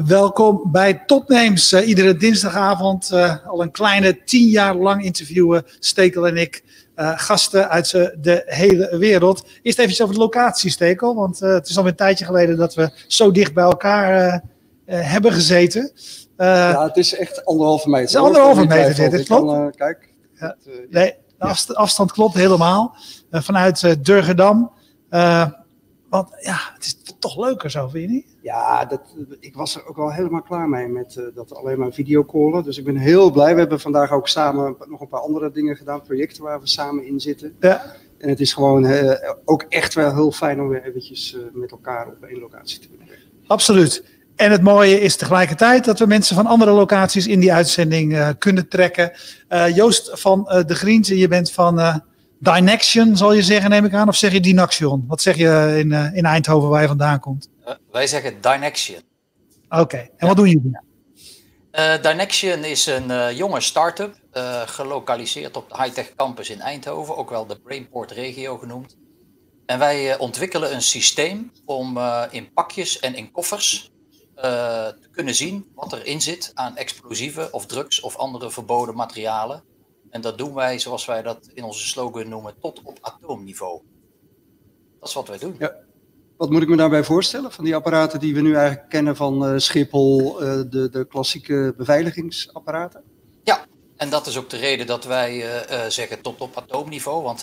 Welkom bij Topnames. Iedere dinsdagavond al een kleine 10 jaar lang interviewen Stekel en ik gasten uit de hele wereld. Eerst even over de locatie, Stekel, want het is alweer een tijdje geleden dat we zo dicht bij elkaar hebben gezeten. Ja, het is echt 1,5 meter. Het is 1,5 meter, dit klopt. Kijk. Ja. Nee, de afstand klopt helemaal. Vanuit Durgedam. Want ja, het is toch leuker zo, vind je niet? Ja, ik was er ook wel helemaal klaar mee met dat alleen maar videocallen. Dus ik ben heel blij. We hebben vandaag ook samen nog een paar andere dingen gedaan. Projecten waar we samen in zitten. Ja. En het is gewoon ook echt wel heel fijn om weer eventjes met elkaar op één locatie te kunnen. Absoluut. En het mooie is tegelijkertijd dat we mensen van andere locaties in die uitzending kunnen trekken. Joost van de Griense, je bent van Dynexion, zal je zeggen, neem ik aan. Of zeg je Dynaxion? Wat zeg je in Eindhoven waar je vandaan komt? Wij zeggen Dynexion. Oké, en wat doen jullie? Dynexion is een jonge start-up, gelokaliseerd op de Hightech Campus in Eindhoven, ook wel de Brainport regio genoemd. En wij ontwikkelen een systeem om in pakjes en in koffers te kunnen zien wat erin zit aan explosieven of drugs of andere verboden materialen. En dat doen wij, zoals wij dat in onze slogan noemen, tot op atoomniveau. Dat is wat wij doen. Ja. Wat moet ik me daarbij voorstellen? Van die apparaten die we nu eigenlijk kennen van Schiphol, de klassieke beveiligingsapparaten? Ja, en dat is ook de reden dat wij zeggen tot op atoomniveau. Want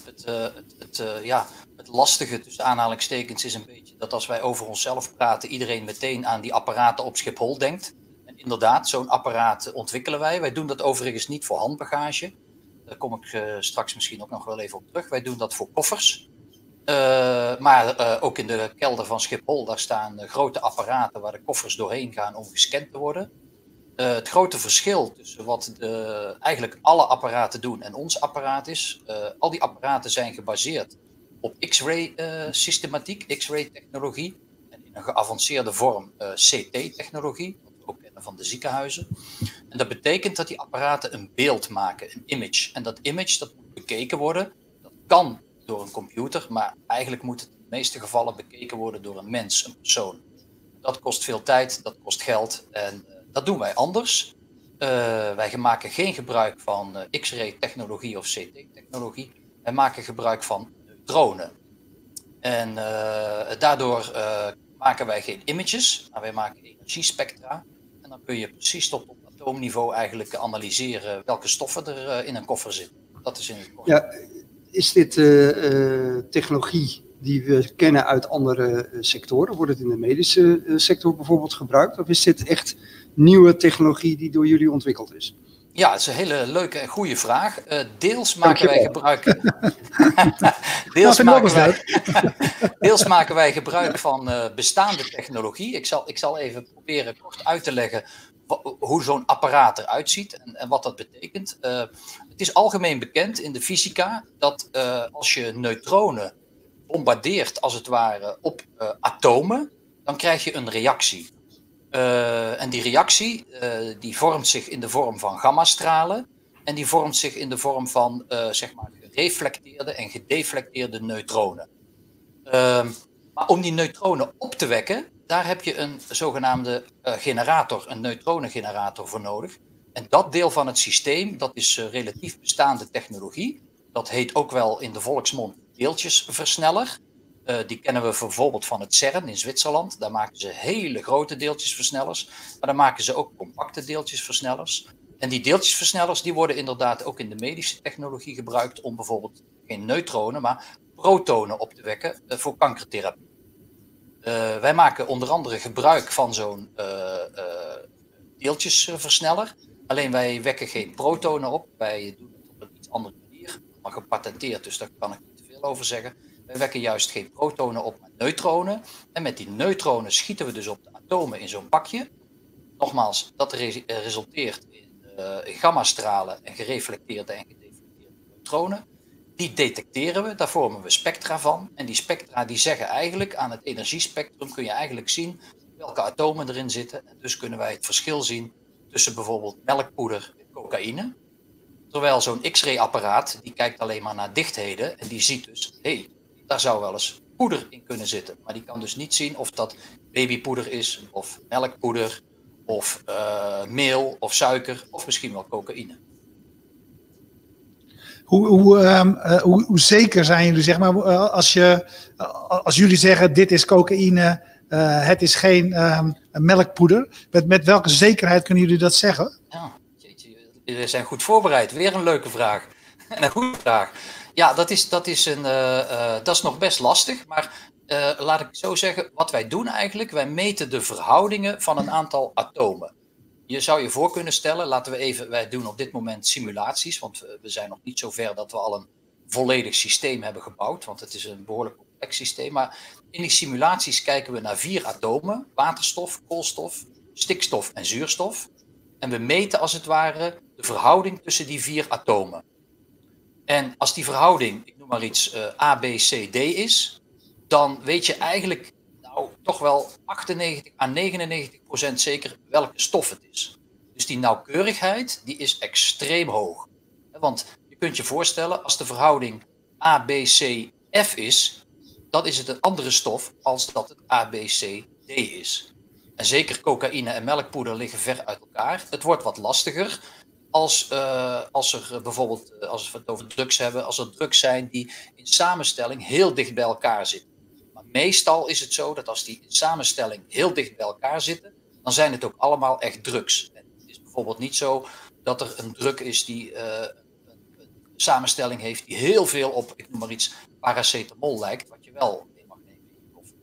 het lastige tussen aanhalingstekens is een beetje dat als wij over onszelf praten, iedereen meteen aan die apparaten op Schiphol denkt. En inderdaad, zo'n apparaat ontwikkelen wij. Wij doen dat overigens niet voor handbagage. Daar kom ik straks misschien ook nog wel even op terug. Wij doen dat voor koffers. Maar ook in de kelder van Schiphol, daar staan grote apparaten waar de koffers doorheen gaan om gescand te worden. Het grote verschil tussen wat eigenlijk alle apparaten doen en ons apparaat is, al die apparaten zijn gebaseerd op X-ray systematiek, X-ray technologie en in een geavanceerde vorm CT-technologie, wat we ook kennen van de ziekenhuizen. En dat betekent dat die apparaten een beeld maken, een image. En dat image dat moet bekeken worden, dat kan door een computer, maar eigenlijk moet het in de meeste gevallen bekeken worden door een mens, een persoon. Dat kost veel tijd, dat kost geld en dat doen wij anders. Wij maken geen gebruik van X-ray technologie of CT-technologie. Wij maken gebruik van neutronen. En daardoor maken wij geen images, maar wij maken energiespectra. En dan kun je precies tot op atoomniveau eigenlijk analyseren welke stoffen er in een koffer zitten. Dat is in het kort. Ja, is dit technologie die we kennen uit andere sectoren? Wordt het in de medische sector bijvoorbeeld gebruikt? Of is dit echt nieuwe technologie die door jullie ontwikkeld is? Ja, dat is een hele leuke en goede vraag. Deels maken wij gebruik. Deels maken wij gebruik van bestaande technologie. Ik zal even proberen kort uit te leggen hoe zo'n apparaat eruit ziet en wat dat betekent. Het is algemeen bekend in de fysica dat als je neutronen bombardeert als het ware op atomen, dan krijg je een reactie. En die reactie die vormt zich in de vorm van gammastralen en die vormt zich in de vorm van zeg maar gereflecteerde en gedeflecteerde neutronen. Maar om die neutronen op te wekken, daar heb je een zogenaamde generator, een neutronengenerator voor nodig. En dat deel van het systeem, dat is relatief bestaande technologie. Dat heet ook wel in de volksmond deeltjesversneller. Die kennen we bijvoorbeeld van het CERN in Zwitserland. Daar maken ze hele grote deeltjesversnellers. Maar daar maken ze ook compacte deeltjesversnellers. En die deeltjesversnellers die worden inderdaad ook in de medische technologie gebruikt om bijvoorbeeld geen neutronen, maar protonen op te wekken voor kankertherapie. Wij maken onder andere gebruik van zo'n deeltjesversneller. Alleen wij wekken geen protonen op. Wij doen het op een iets andere manier. Maar gepatenteerd, dus daar kan ik niet te veel over zeggen. Wij wekken juist geen protonen op, maar neutronen. En met die neutronen schieten we dus op de atomen in zo'n pakje. Nogmaals, dat resulteert in gammastralen en gereflecteerde en gedeflecteerde neutronen. Die detecteren we, daar vormen we spectra van. En die spectra die zeggen eigenlijk, aan het energiespectrum kun je eigenlijk zien welke atomen erin zitten. En dus kunnen wij het verschil zien tussen bijvoorbeeld melkpoeder en cocaïne. Terwijl zo'n X-ray apparaat, die kijkt alleen maar naar dichtheden en die ziet dus, hé, daar zou wel eens poeder in kunnen zitten. Maar die kan dus niet zien of dat babypoeder is, of melkpoeder, of meel, of suiker, of misschien wel cocaïne. Hoe zeker zijn jullie, zeg maar, als jullie zeggen dit is cocaïne, het is geen melkpoeder. Met welke zekerheid kunnen jullie dat zeggen? Ja, jullie zijn goed voorbereid. Weer een leuke vraag. En een goede vraag. Ja, dat is nog best lastig. Maar laat ik zo zeggen, wat wij doen eigenlijk, wij meten de verhoudingen van een aantal atomen. Je zou je voor kunnen stellen, wij doen op dit moment simulaties, want we zijn nog niet zo ver dat we al een volledig systeem hebben gebouwd, want het is een behoorlijk complex systeem. Maar in die simulaties kijken we naar 4 atomen, waterstof, koolstof, stikstof en zuurstof. En we meten als het ware de verhouding tussen die 4 atomen. En als die verhouding, ik noem maar iets, A, B, C, D is, dan weet je eigenlijk toch wel 98 à 99% zeker welke stof het is. Dus die nauwkeurigheid die is extreem hoog. Want je kunt je voorstellen, als de verhouding A, B, C, F is, dan is het een andere stof als dat het A, B, C, D is. En zeker cocaïne en melkpoeder liggen ver uit elkaar. Het wordt wat lastiger als er bijvoorbeeld, als we het over drugs hebben, als er drugs zijn die in samenstelling heel dicht bij elkaar zitten. Maar meestal is het zo dat als die in samenstelling heel dicht bij elkaar zitten, dan zijn het ook allemaal echt drugs. En het is bijvoorbeeld niet zo dat er een drug is die een samenstelling heeft die heel veel op, ik noem maar iets, paracetamol lijkt, wat je wel mee mag nemen in je koffie.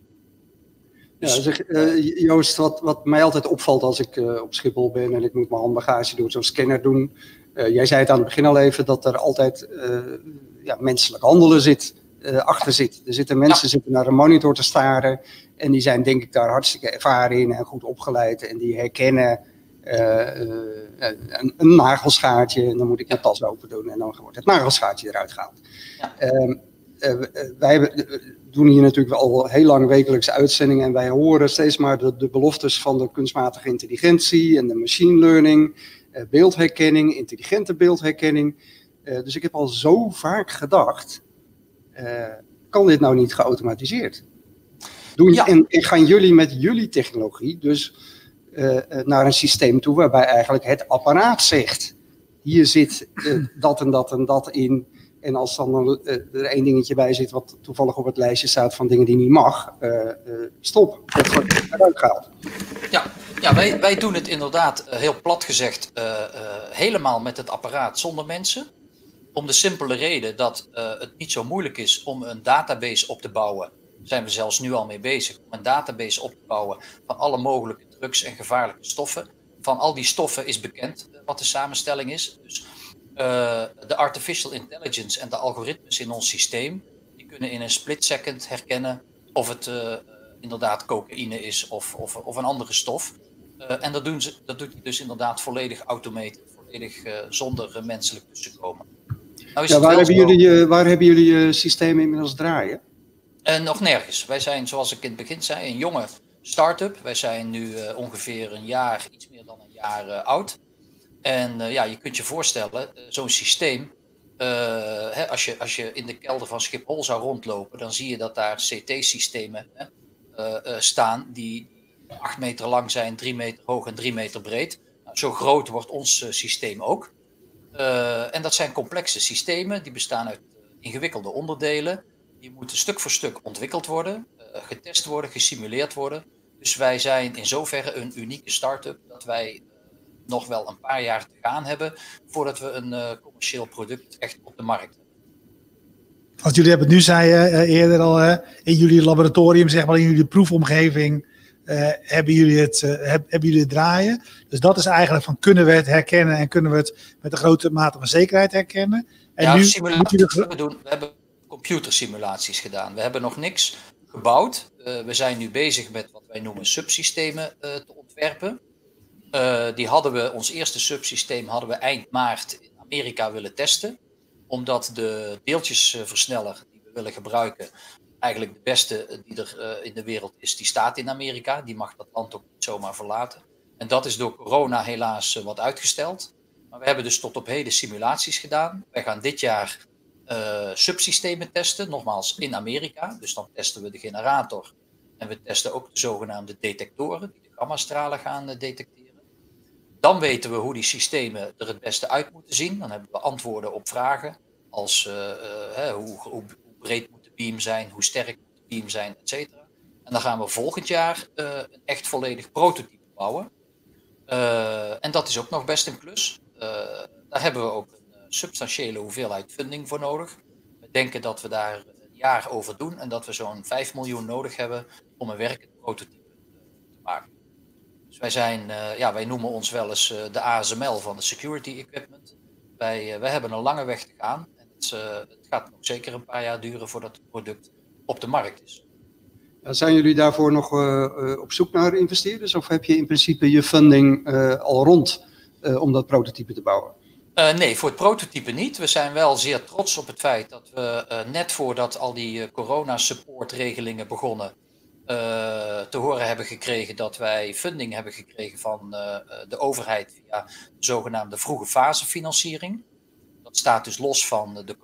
Dus, Joost, wat mij altijd opvalt als ik op Schiphol ben en ik moet mijn handbagage door zo'n scanner doen. Jij zei het aan het begin al even dat er altijd menselijk handelen achter zit. Er zitten mensen zitten naar een monitor te staren en die zijn denk ik daar hartstikke ervaren in en goed opgeleid en die herkennen een nagelschaartje en dan moet ik mijn tas open doen en dan wordt het nagelschaartje eruit gehaald. Ja. Wij doen hier natuurlijk al heel lang wekelijkse uitzendingen en wij horen steeds maar de beloftes van de kunstmatige intelligentie en de machine learning, beeldherkenning, intelligente beeldherkenning. Dus ik heb al zo vaak gedacht, kan dit nou niet geautomatiseerd? En gaan jullie met jullie technologie dus naar een systeem toe waarbij eigenlijk het apparaat zegt, hier zit dat en dat en dat in. En als dan er één dingetje bij zit wat toevallig op het lijstje staat van dingen die niet mag, stop, dat wordt eruit gehaald. Ja, wij doen het inderdaad heel plat gezegd helemaal met het apparaat zonder mensen. Om de simpele reden dat het niet zo moeilijk is om een database op te bouwen. Daar zijn we zelfs nu al mee bezig. Om een database op te bouwen van alle mogelijke drugs en gevaarlijke stoffen. Van al die stoffen is bekend wat de samenstelling is. Dus de artificial intelligence en de algoritmes in ons systeem, die kunnen in een split second herkennen of het inderdaad cocaïne is of een andere stof. En dat doet hij dus inderdaad volledig automated, volledig zonder menselijk tussenkomen. Nou waar hebben jullie je systeem inmiddels draaien? Nog nergens. Wij zijn, zoals ik in het begin zei, een jonge start-up. Wij zijn nu ongeveer iets meer dan een jaar oud. En je kunt je voorstellen, zo'n systeem, als je in de kelder van Schiphol zou rondlopen, dan zie je dat daar CT-systemen staan die 8 meter lang zijn, 3 meter hoog en 3 meter breed. Nou, zo groot wordt ons systeem ook. En dat zijn complexe systemen, die bestaan uit ingewikkelde onderdelen. Die moeten stuk voor stuk ontwikkeld worden, getest worden, gesimuleerd worden. Dus wij zijn in zoverre een unieke start-up dat wij nog wel een paar jaar te gaan hebben voordat we een commercieel product echt op de markt hebben. Want jullie hebben het nu, zei je eerder al, in jullie laboratorium, zeg maar in jullie proefomgeving, hebben jullie het draaien. Dus dat is eigenlijk van, kunnen we het herkennen en kunnen we het met een grote mate van zekerheid herkennen. En ja, nu we hebben computersimulaties gedaan. We hebben nog niks gebouwd. We zijn nu bezig met wat wij noemen subsystemen te ontwerpen. Ons eerste subsysteem hadden we eind maart in Amerika willen testen. Omdat de deeltjesversneller die we willen gebruiken, eigenlijk de beste die er in de wereld is, die staat in Amerika. Die mag dat land ook niet zomaar verlaten. En dat is door corona helaas wat uitgesteld. Maar we hebben dus tot op heden simulaties gedaan. Wij gaan dit jaar subsystemen testen, nogmaals in Amerika. Dus dan testen we de generator en we testen ook de zogenaamde detectoren die de gammastralen gaan detecteren. Dan weten we hoe die systemen er het beste uit moeten zien. Dan hebben we antwoorden op vragen als hoe breed moet de beam zijn, hoe sterk moet de beam zijn, et cetera. En dan gaan we volgend jaar een echt volledig prototype bouwen. En dat is ook nog best een klus. Daar hebben we ook een substantiële hoeveelheid funding voor nodig. We denken dat we daar een jaar over doen en dat we zo'n 5 miljoen nodig hebben om een werkend prototype te maken. Dus wij noemen ons wel eens de ASML van de security equipment. Wij hebben een lange weg te gaan en het gaat nog zeker een paar jaar duren voordat het product op de markt is. Zijn jullie daarvoor nog op zoek naar investeerders of heb je in principe je funding al rond om dat prototype te bouwen? Nee, voor het prototype niet. We zijn wel zeer trots op het feit dat we net voordat al die corona-supportregelingen begonnen, te horen hebben gekregen dat wij funding hebben gekregen van de overheid via de zogenaamde vroege fase financiering. Dat staat dus los van de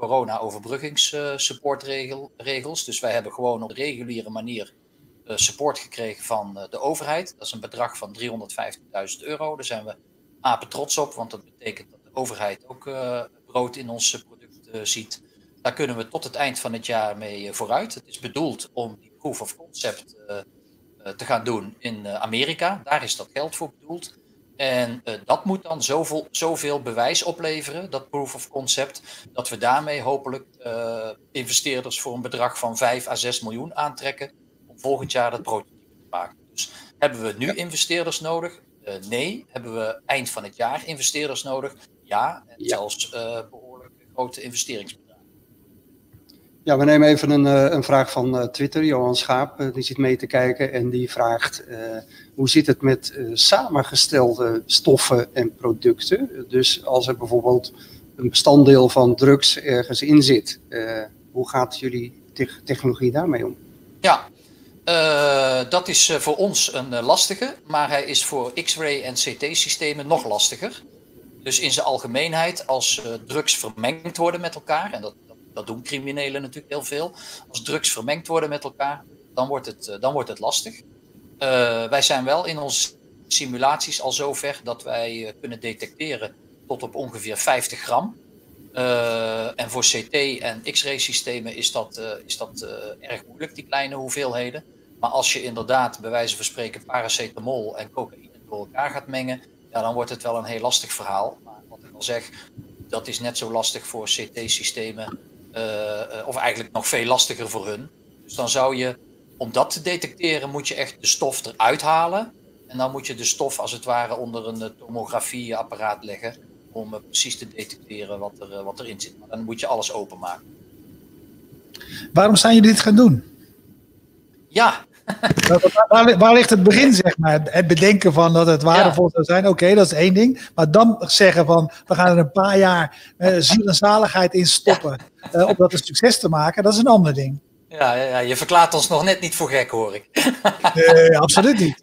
corona-overbruggingssupportregels. Dus wij hebben gewoon op reguliere manier support gekregen van de overheid. Dat is een bedrag van €350.000. Daar zijn we apen trots op, want dat betekent dat de overheid ook brood in ons product ziet. Daar kunnen we tot het eind van het jaar mee vooruit. Het is bedoeld om die proof of concept te gaan doen in Amerika. Daar is dat geld voor bedoeld. En dat moet dan zoveel bewijs opleveren, dat proof of concept, dat we daarmee hopelijk investeerders voor een bedrag van 5 à 6 miljoen aantrekken om volgend jaar dat prototype te maken. Dus hebben we nu investeerders nodig? Nee. Hebben we eind van het jaar investeerders nodig? Ja. En zelfs behoorlijk grote investeringsbedragen. Ja, we nemen even een vraag van Twitter. Johan Schaap, die zit mee te kijken en die vraagt hoe zit het met samengestelde stoffen en producten? Dus als er bijvoorbeeld een bestanddeel van drugs ergens in zit, hoe gaat jullie technologie daarmee om? Ja, dat is voor ons een lastige, maar hij is voor X-ray en CT-systemen nog lastiger. Dus in zijn algemeenheid, als drugs vermengd worden met elkaar, en dat doen criminelen natuurlijk heel veel. Als drugs vermengd worden met elkaar, dan wordt het lastig. Wij zijn wel in onze simulaties al zover dat wij kunnen detecteren tot op ongeveer 50 gram. En voor CT en X-ray systemen is dat erg moeilijk, die kleine hoeveelheden. Maar als je inderdaad bij wijze van spreken paracetamol en cocaïne door elkaar gaat mengen, ja, dan wordt het wel een heel lastig verhaal. Maar wat ik al zeg, dat is net zo lastig voor CT-systemen. Of eigenlijk nog veel lastiger voor hun. Dus dan zou je, om dat te detecteren, moet je echt de stof eruit halen. En dan moet je de stof als het ware onder een tomografieapparaat leggen. Om precies te detecteren wat erin zit. Maar dan moet je alles openmaken. Waarom zijn jullie dit gaan doen? Ja. Waar ligt het begin, zeg maar? Het bedenken van dat het waardevol zou zijn. Oké, dat is één ding. Maar dan zeggen van, we gaan er een paar jaar ziel en zaligheid in stoppen. Om dat een succes te maken, dat is een ander ding. Ja, je verklaart ons nog net niet voor gek, hoor ik. Nee, absoluut niet.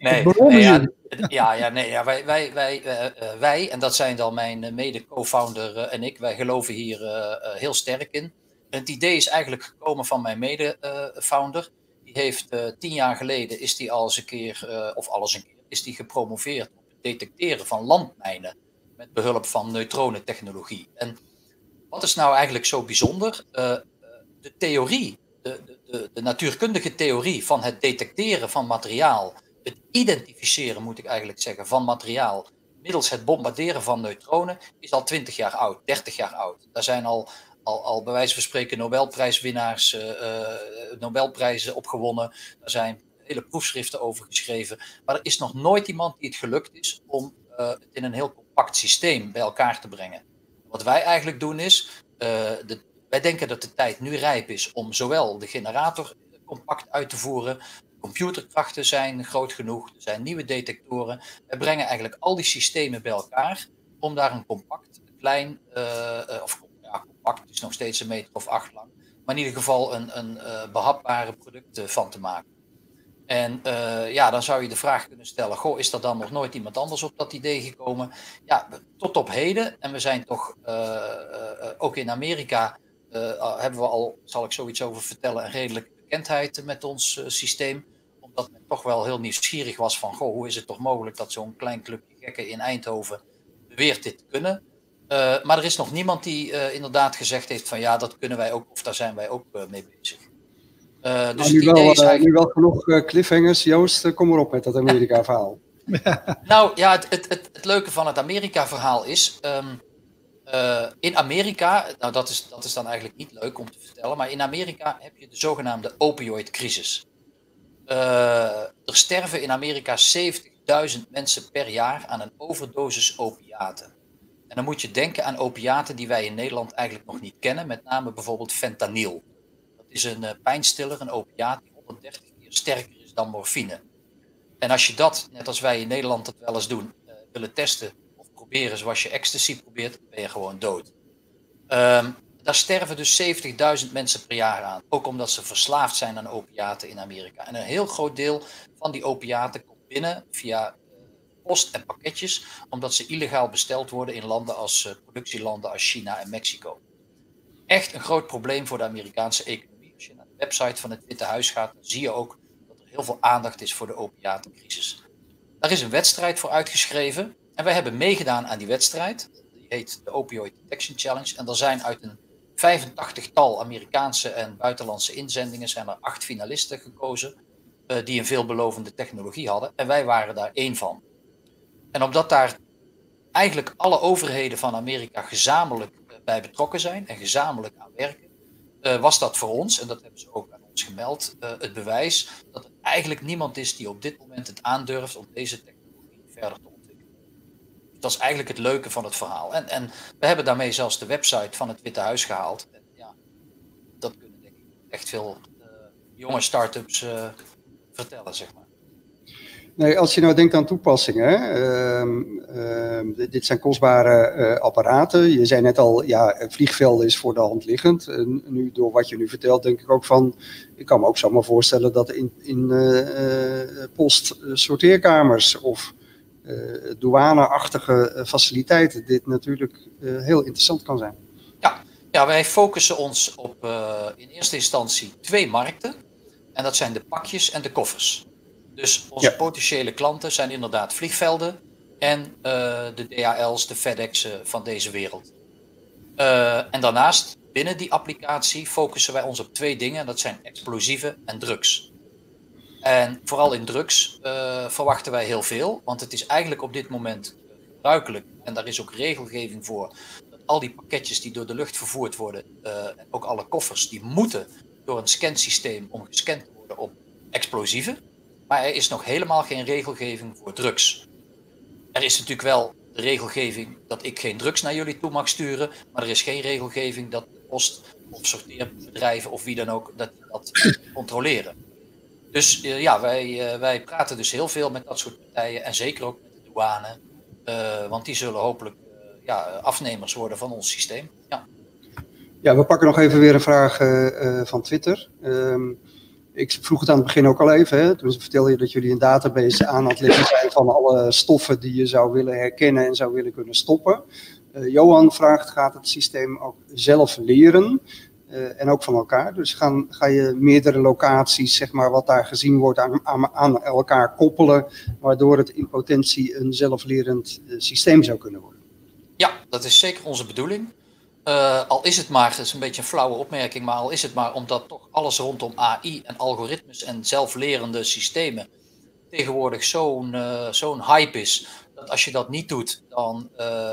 Wij, en dat zijn dan mijn mede-co-founder en ik, wij geloven hier heel sterk in. Het idee is eigenlijk gekomen van mijn mede-founder. Die heeft 10 jaar geleden is die is die gepromoveerd op het detecteren van landmijnen met behulp van neutronentechnologie. En wat is nou eigenlijk zo bijzonder? De theorie, de natuurkundige theorie van het detecteren van materiaal, het identificeren moet ik eigenlijk zeggen van materiaal middels het bombarderen van neutronen is al 20 jaar oud, 30 jaar oud. Daar zijn al bij wijze van spreken Nobelprijswinnaars Nobelprijzen opgewonnen. Er zijn hele proefschriften over geschreven. Maar er is nog nooit iemand die het gelukt is om het in een heel compact systeem bij elkaar te brengen. Wat wij eigenlijk doen is, wij denken dat de tijd nu rijp is om zowel de generator compact uit te voeren. Computerkrachten zijn groot genoeg, er zijn nieuwe detectoren. We brengen eigenlijk al die systemen bij elkaar om daar een compact, klein, compact, het is nog steeds 1,8 meter lang, maar in ieder geval een behapbare product van te maken. En dan zou je de vraag kunnen stellen, goh, is er dan nog nooit iemand anders op dat idee gekomen? Ja, tot op heden, en we zijn toch ook in Amerika hebben we al, zal ik zoiets over vertellen, een redelijke bekendheid met ons systeem. Omdat men toch wel heel nieuwsgierig was van, goh, hoe is het toch mogelijk dat zo'n klein clubje gekken in Eindhoven beweert dit te kunnen. Maar er is nog niemand die inderdaad gezegd heeft van ja, dat kunnen wij ook, of daar zijn wij ook mee bezig. Dus nu, wel, eigenlijk... nu wel genoeg cliffhangers. Joost, kom erop met dat Amerika-verhaal. Nou ja, het leuke van het Amerika-verhaal is... in Amerika, nou dat is dan eigenlijk niet leuk om te vertellen, maar in Amerika heb je de zogenaamde opioïdcrisis. Er sterven in Amerika 70.000 mensen per jaar aan een overdosis opiaten. En dan moet je denken aan opiaten die wij in Nederland eigenlijk nog niet kennen, met name bijvoorbeeld fentanyl. Dat is een pijnstiller, een opiaat die 130 keer sterker is dan morfine. En als je dat, net als wij in Nederland dat wel eens doen, willen testen of proberen zoals je ecstasy probeert, ben je gewoon dood. Daar sterven dus 70.000 mensen per jaar aan. Ook omdat ze verslaafd zijn aan opiaten in Amerika. En een heel groot deel van die opiaten komt binnen via post en pakketjes, omdat ze illegaal besteld worden in landen als productielanden als China en Mexico. Echt een groot probleem voor de Amerikaanse economie. Als je naar de website van het Witte Huis gaat, dan zie je ook dat er heel veel aandacht is voor de opiatencrisis. Daar is een wedstrijd voor uitgeschreven en wij hebben meegedaan aan die wedstrijd. Die heet de Opioid Detection Challenge. En er zijn uit een 85-tal Amerikaanse en buitenlandse inzendingen zijn er 8 finalisten gekozen die een veelbelovende technologie hadden. En wij waren daar 1 van. En omdat daar eigenlijk alle overheden van Amerika gezamenlijk bij betrokken zijn en gezamenlijk aan werken, was dat voor ons, en dat hebben ze ook aan ons gemeld, het bewijs dat er eigenlijk niemand is die op dit moment het aandurft om deze technologie verder te ontwikkelen. Dat is eigenlijk het leuke van het verhaal. En we hebben daarmee zelfs de website van het Witte Huis gehaald. En ja, dat kunnen denk ik echt veel jonge start-ups vertellen, zeg maar. Nee, als je nou denkt aan toepassingen, dit zijn kostbare apparaten. Je zei net al, ja, vliegvelden is voor de hand liggend. Nu, door wat je nu vertelt, denk ik ook van, ik kan me ook zomaar voorstellen dat in post-sorteerkamers of douaneachtige faciliteiten dit natuurlijk heel interessant kan zijn. Ja, wij focussen ons op in eerste instantie 2 markten. En dat zijn de pakjes en de koffers. Dus onze potentiële klanten zijn inderdaad vliegvelden en de DHL's, de FedEx'en van deze wereld. En daarnaast, binnen die applicatie, focussen wij ons op 2 dingen. Dat zijn explosieven en drugs. En vooral in drugs verwachten wij heel veel. Want het is eigenlijk op dit moment gebruikelijk. En daar is ook regelgeving voor. Dat al die pakketjes die door de lucht vervoerd worden, en ook alle koffers, die moeten door een scansysteem om gescand te worden op explosieven. Maar er is nog helemaal geen regelgeving voor drugs. Er is natuurlijk wel de regelgeving dat ik geen drugs naar jullie toe mag sturen. Maar er is geen regelgeving dat de post- of sorteerbedrijven of wie dan ook dat controleren. Dus ja, wij praten dus heel veel met dat soort partijen. En zeker ook met de douane. Want die zullen hopelijk afnemers worden van ons systeem. Ja, we pakken nog even weer een vraag van Twitter. Ik vroeg het aan het begin ook al even. Hè? Toen vertelde je dat jullie een database aan het leggen zijn van alle stoffen die je zou willen herkennen en zou willen kunnen stoppen. Johan vraagt, gaat het systeem ook zelf leren en ook van elkaar? Dus ga je meerdere locaties, zeg maar, wat daar gezien wordt, aan elkaar koppelen, waardoor het in potentie een zelflerend systeem zou kunnen worden? Ja, dat is zeker onze bedoeling. Al is het maar, dat is een beetje een flauwe opmerking, maar al is het maar omdat toch alles rondom AI en algoritmes en zelflerende systemen tegenwoordig zo'n hype is, dat als je dat niet doet, dan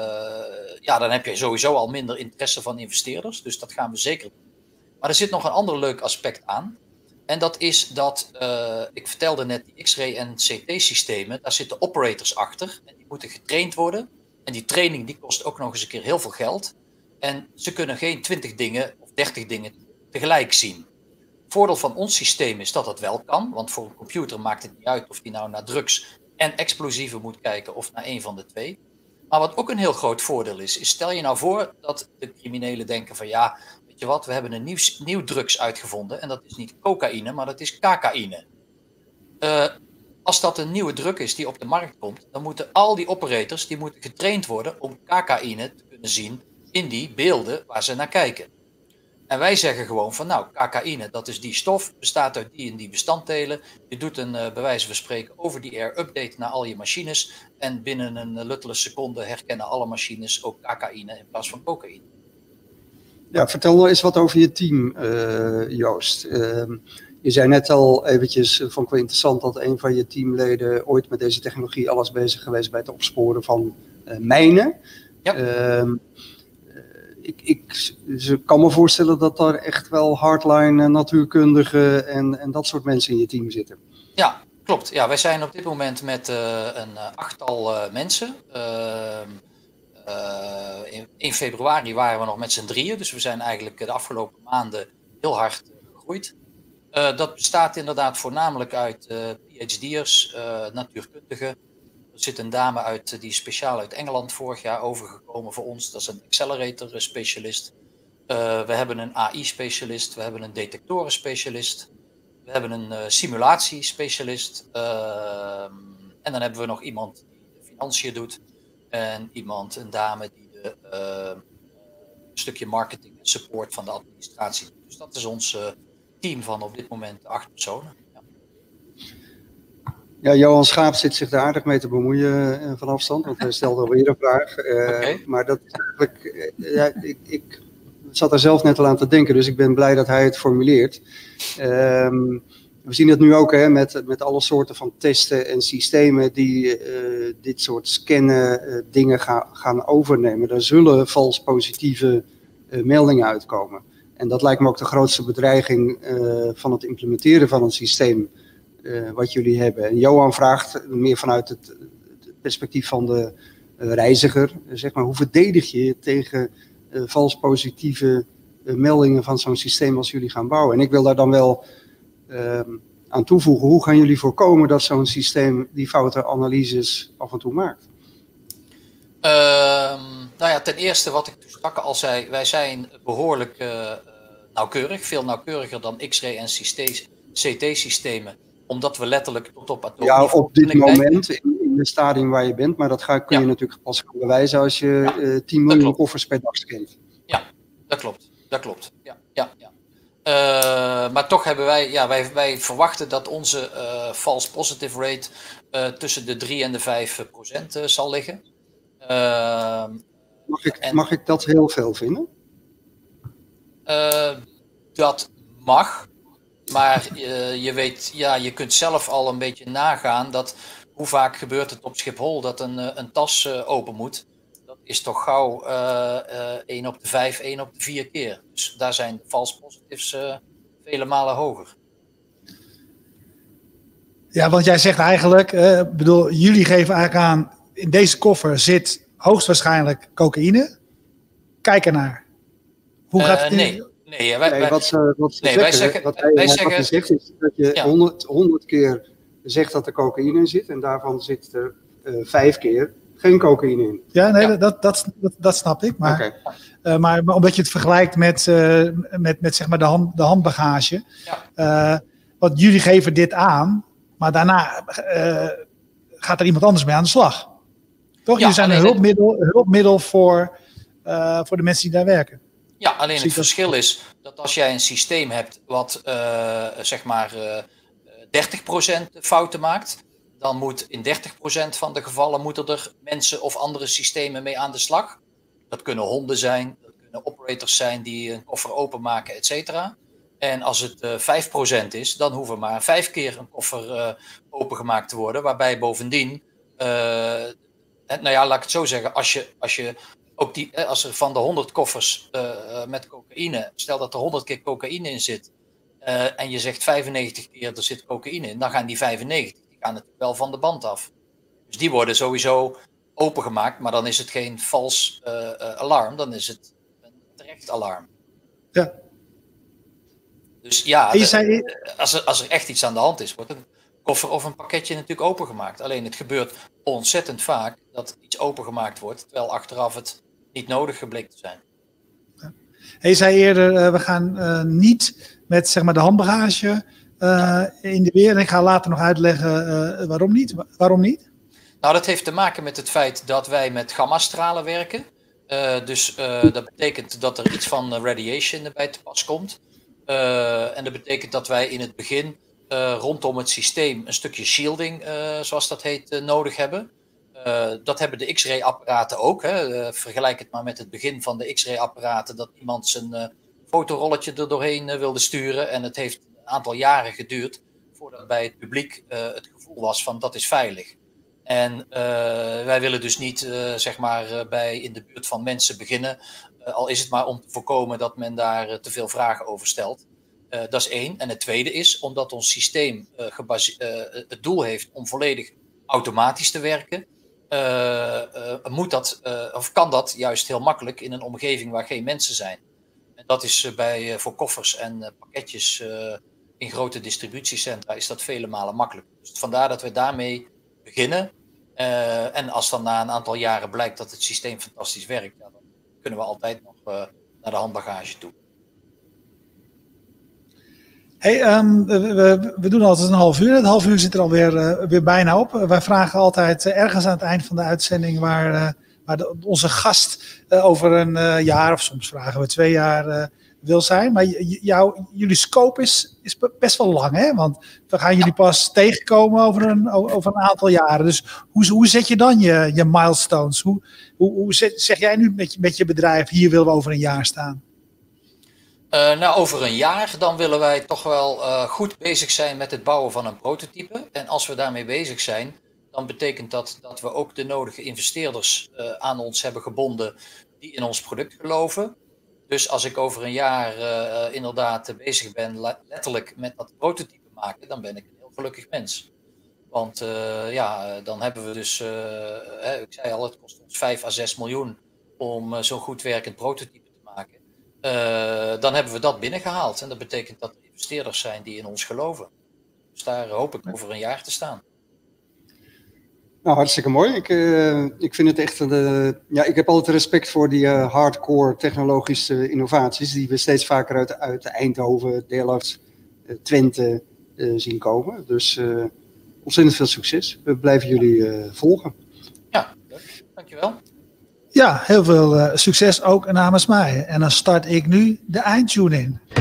heb je sowieso al minder interesse van investeerders. Dus dat gaan we zeker doen. Maar er zit nog een ander leuk aspect aan. En dat is dat, ik vertelde net, die X-ray en CT-systemen, daar zitten operators achter en die moeten getraind worden. En die training die kost ook nog eens een keer heel veel geld. En ze kunnen geen 20 dingen of 30 dingen tegelijk zien. Het voordeel van ons systeem is dat dat wel kan. Want voor een computer maakt het niet uit of die nou naar drugs en explosieven moet kijken of naar een van de 2. Maar wat ook een heel groot voordeel is stel je nou voor dat de criminelen denken van ja, weet je wat, we hebben een nieuw drugs uitgevonden. En dat is niet cocaïne, maar dat is kakaïne. Als dat een nieuwe drug is die op de markt komt, dan moeten al die operators die moeten getraind worden om kakaïne te kunnen zien in die beelden waar ze naar kijken. En wij zeggen gewoon van nou, cocaïne, dat is die stof, bestaat uit die en die bestanddelen. Je doet een, bij wijze van spreken, over-the-air update naar al je machines. En binnen een luttele seconde herkennen alle machines ook cocaïne in plaats van cocaïne. Ja, vertel nou eens wat over je team, Joost. Je zei net al eventjes, vond ik wel interessant, dat een van je teamleden ooit met deze technologie al is bezig geweest bij het opsporen van mijnen. Ja. Ik kan me voorstellen dat daar echt wel hardline natuurkundigen en dat soort mensen in je team zitten. Ja, klopt. Ja, wij zijn op dit moment met een achttal mensen. In februari waren we nog met z'n drieën, dus we zijn eigenlijk de afgelopen maanden heel hard gegroeid. Dat bestaat inderdaad voornamelijk uit PhD'ers, natuurkundigen. Er zit een dame uit, die is speciaal uit Engeland vorig jaar overgekomen voor ons. Dat is een accelerator specialist. We hebben een AI specialist, we hebben een detectoren specialist. We hebben een simulatiespecialist. En dan hebben we nog iemand die de financiën doet. En een dame die een stukje marketing en support van de administratie doet. Dus dat is ons team van op dit moment 8 personen. Ja. Ja, Johan Schaap zit zich daar aardig mee te bemoeien van afstand, want hij stelde alweer een vraag. Okay. Maar dat is eigenlijk, ik zat er zelf net al aan te denken, dus ik ben blij dat hij het formuleert. We zien het nu ook met alle soorten van testen en systemen die dit soort scannen dingen gaan overnemen. Daar zullen vals positieve meldingen uitkomen. En dat lijkt me ook de grootste bedreiging van het implementeren van een systeem wat jullie hebben. En Johan vraagt meer vanuit het perspectief van de reiziger, zeg maar, hoe verdedig je tegen vals positieve meldingen van zo'n systeem als jullie gaan bouwen? En ik wil daar dan wel aan toevoegen, hoe gaan jullie voorkomen dat zo'n systeem die foute analyses af en toe maakt? Nou ja, ten eerste wat ik toen straks al zei, wij zijn behoorlijk nauwkeurig, veel nauwkeuriger dan X-ray en CT-systemen, omdat we letterlijk tot op atoomniveau... Ja, op dit moment, in het stadium waar je bent, maar dat kun je natuurlijk pas gaan bewijzen als je 10 miljoen koffers per dag scant. Ja, dat klopt. Ja. Maar toch hebben wij verwachten dat onze false positive rate tussen de 3 en de 5% zal liggen. Mag ik dat heel veel vinden? Dat mag, maar je weet, je kunt zelf al een beetje nagaan dat hoe vaak gebeurt het op Schiphol dat een tas open moet. Dat is toch gauw 1 op de 5, 1 op de 4 keer. Dus daar zijn false positives vele malen hoger. Ja, want jij zegt eigenlijk, jullie geven eigenlijk aan, in deze koffer zit hoogstwaarschijnlijk cocaïne. Kijk ernaar. Hoe gaat het? Wij zeggen is dat je 100 keer zegt dat er cocaïne in zit en daarvan zit er 5 keer geen cocaïne in. Ja, nee, dat snap ik. Maar, maar omdat je het vergelijkt met zeg maar de handbagage. Ja. Want jullie geven dit aan, maar daarna gaat er iemand anders mee aan de slag. Toch? Jullie zijn een hulpmiddel voor de mensen die daar werken. Ja, alleen het verschil is dat als jij een systeem hebt wat zeg maar 30% fouten maakt, dan moet in 30% van de gevallen moeten er mensen of andere systemen mee aan de slag. Dat kunnen honden zijn, dat kunnen operators zijn die een koffer openmaken, et cetera. En als het 5% is, dan hoeven maar 5 keer een koffer opengemaakt te worden. Waarbij bovendien, laat ik het zo zeggen, als er van de 100 koffers met cocaïne, stel dat er 100 keer cocaïne in zit, en je zegt 95 keer er zit cocaïne in, dan gaan die 95, die gaan natuurlijk wel van de band af. Dus die worden sowieso opengemaakt, maar dan is het geen vals alarm, dan is het een terecht alarm. Ja. Dus ja, als er echt iets aan de hand is, wordt een koffer of een pakketje natuurlijk opengemaakt. Alleen het gebeurt ontzettend vaak dat iets opengemaakt wordt, terwijl achteraf het niet nodig gebleken te zijn. Ja. Je zei eerder, we gaan niet met zeg maar, de handbagage in de weer. En ik ga later nog uitleggen waarom niet. Waarom niet? Nou, dat heeft te maken met het feit dat wij met gammastralen werken. Dus dat betekent dat er iets van radiation bij te pas komt. En dat betekent dat wij in het begin rondom het systeem een stukje shielding, zoals dat heet, nodig hebben. Dat hebben de X-ray apparaten ook. Hè. Vergelijk het maar met het begin van de X-ray apparaten, dat iemand zijn fotorolletje er doorheen wilde sturen. En het heeft een aantal jaren geduurd voordat bij het publiek het gevoel was van dat is veilig. En wij willen dus niet zeg maar in de buurt van mensen beginnen, al is het maar om te voorkomen dat men daar te veel vragen over stelt. Dat is één. En het tweede is, omdat ons systeem het doel heeft om volledig automatisch te werken, kan dat juist heel makkelijk in een omgeving waar geen mensen zijn. En dat is voor koffers en pakketjes in grote distributiecentra is dat vele malen makkelijker. Dus vandaar dat we daarmee beginnen. En als dan na een aantal jaren blijkt dat het systeem fantastisch werkt, dan kunnen we altijd nog naar de handbagage toe. Hey, we doen altijd een half uur. Het half uur zit er alweer weer bijna op. Wij vragen altijd ergens aan het eind van de uitzending waar onze gast over een jaar, of soms vragen we 2 jaar, wil zijn. Maar jullie scope is best wel lang, hè? Want we gaan jullie pas tegenkomen over een aantal jaren. Dus hoe zet je dan je milestones? Hoe zeg jij nu met je bedrijf, hier willen we over een jaar staan? Over een jaar dan willen wij toch wel goed bezig zijn met het bouwen van een prototype. En als we daarmee bezig zijn, dan betekent dat we ook de nodige investeerders aan ons hebben gebonden die in ons product geloven. Dus als ik over een jaar inderdaad bezig ben letterlijk met dat prototype maken, dan ben ik een heel gelukkig mens. Want dan hebben we dus, ik zei al, het kost ons 5 à 6 miljoen om zo'n goed werkend prototype te maken. Dan hebben we dat binnengehaald. En dat betekent dat er investeerders zijn die in ons geloven. Dus daar hoop ik over een jaar te staan. Nou, hartstikke mooi. Ik vind het echt ik heb altijd respect voor die hardcore technologische innovaties die we steeds vaker uit Eindhoven, Delft, Twente zien komen. Dus ontzettend veel succes. We blijven jullie volgen. Ja, leuk. Dankjewel. Ja, heel veel succes ook namens mij. En dan start ik nu de eindtune in.